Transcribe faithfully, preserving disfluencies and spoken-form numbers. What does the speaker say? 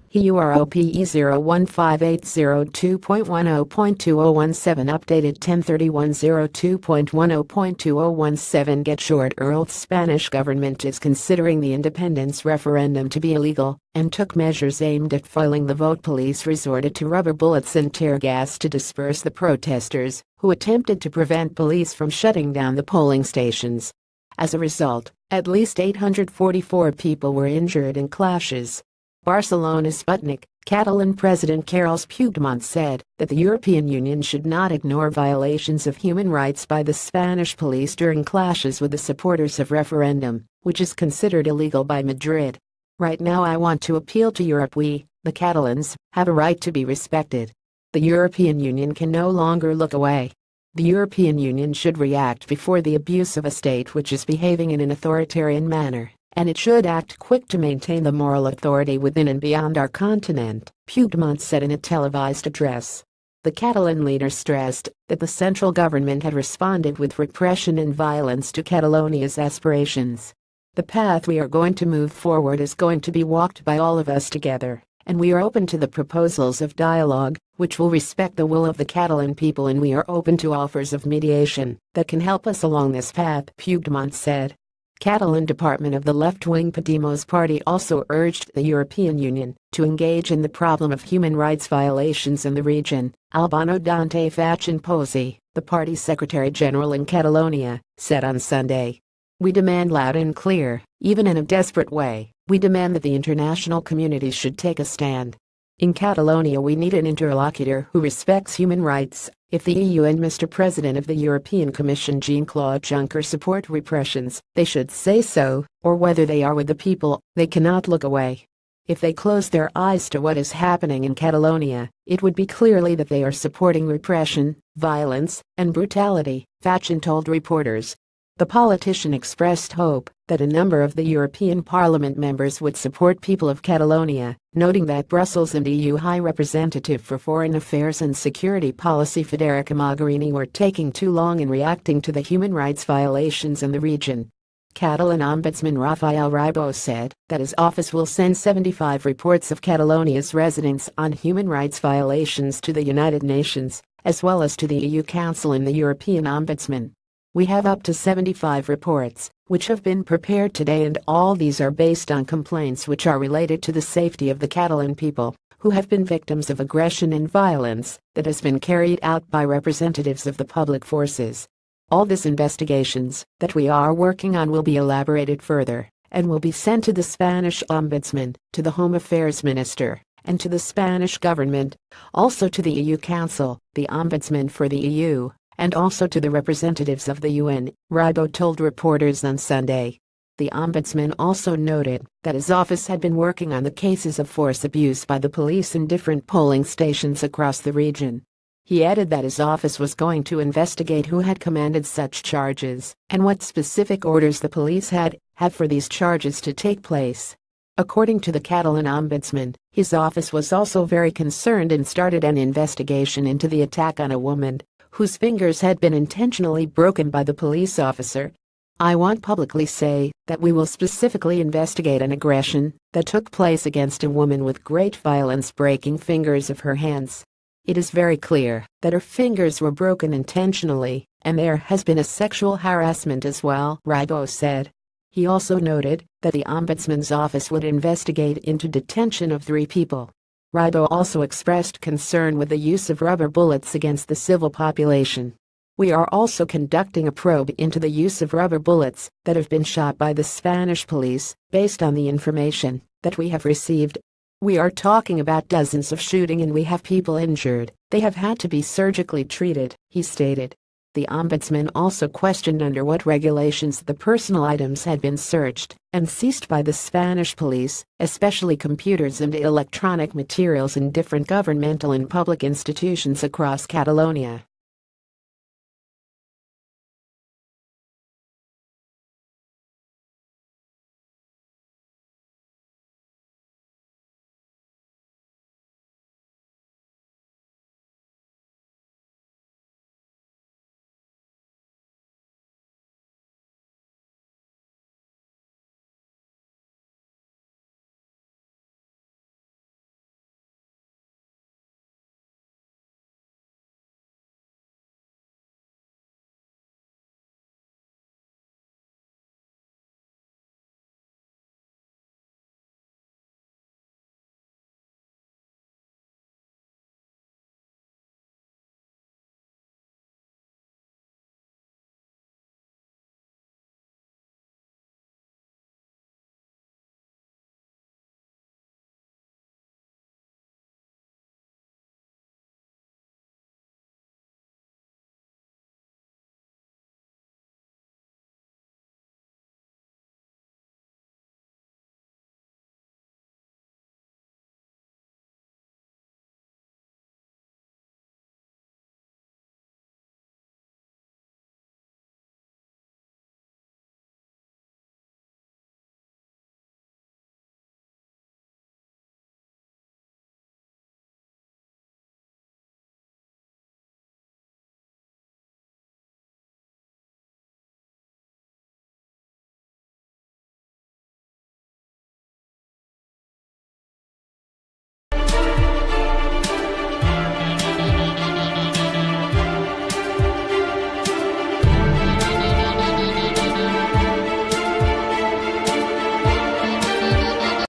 H U R O P E zero one five eight zero two point ten point two zero one seven updated ten thirty-one oh two point ten point two zero one seven Get short Earth Spanish government is considering the independence referendum to be illegal and took measures aimed at foiling the vote. Police resorted to rubber bullets and tear gas to disperse the protesters, who attempted to prevent police from shutting down the polling stations. As a result, at least eight hundred forty-four people were injured in clashes. Barcelona Sputnik, Catalan President Carles Puigdemont said that the European Union should not ignore violations of human rights by the Spanish police during clashes with the supporters of referendum, which is considered illegal by Madrid. Right now I want to appeal to Europe. We, the Catalans, have a right to be respected. The European Union can no longer look away. The European Union should react before the abuse of a state which is behaving in an authoritarian manner, and it should act quick to maintain the moral authority within and beyond our continent, Puigdemont said in a televised address. The Catalan leader stressed that the central government had responded with repression and violence to Catalonia's aspirations. The path we are going to move forward is going to be walked by all of us together, and we are open to the proposals of dialogue, which will respect the will of the Catalan people, and we are open to offers of mediation that can help us along this path, Puigdemont said. Catalan department of the left-wing Podemos party also urged the European Union to engage in the problem of human rights violations in the region. Albano Dante Fachin Pozzi, the party's secretary-general in Catalonia, said on Sunday. We demand loud and clear, even in a desperate way, we demand that the international community should take a stand. In Catalonia we need an interlocutor who respects human rights. If the E U and Mister President of the European Commission Jean-Claude Juncker support repressions, they should say so, or whether they are with the people, they cannot look away. If they close their eyes to what is happening in Catalonia, it would be clearly that they are supporting repression, violence, and brutality, Fachin told reporters. The politician expressed hope that a number of the European Parliament members would support people of Catalonia, noting that Brussels and E U High Representative for Foreign Affairs and Security Policy Federica Mogherini were taking too long in reacting to the human rights violations in the region. Catalan Ombudsman Rafael Ribó said that his office will send seventy-five reports of Catalonia's residents on human rights violations to the United Nations, as well as to the E U Council and the European Ombudsman. We have up to seventy-five reports, which have been prepared today, and all these are based on complaints which are related to the safety of the Catalan people, who have been victims of aggression and violence that has been carried out by representatives of the public forces. All these investigations that we are working on will be elaborated further, and will be sent to the Spanish Ombudsman, to the Home Affairs Minister, and to the Spanish government, also to the E U Council, the Ombudsman for the E U, and also to the representatives of the U N, Ribó told reporters on Sunday. The Ombudsman also noted that his office had been working on the cases of force abuse by the police in different polling stations across the region. He added that his office was going to investigate who had commanded such charges and what specific orders the police had had for these charges to take place. According to the Catalan Ombudsman, his office was also very concerned and started an investigation into the attack on a woman whose fingers had been intentionally broken by the police officer. I want publicly say that we will specifically investigate an aggression that took place against a woman with great violence, breaking fingers of her hands. It is very clear that her fingers were broken intentionally, and there has been a sexual harassment as well, Ribó said. He also noted that the Ombudsman's office would investigate into detention of three people. Ribó also expressed concern with the use of rubber bullets against the civil population. We are also conducting a probe into the use of rubber bullets that have been shot by the Spanish police, based on the information that we have received. We are talking about dozens of shooting and we have people injured. They have had to be surgically treated, he stated. The Ombudsman also questioned under what regulations the personal items had been searched and seized by the Spanish police, especially computers and electronic materials in different governmental and public institutions across Catalonia.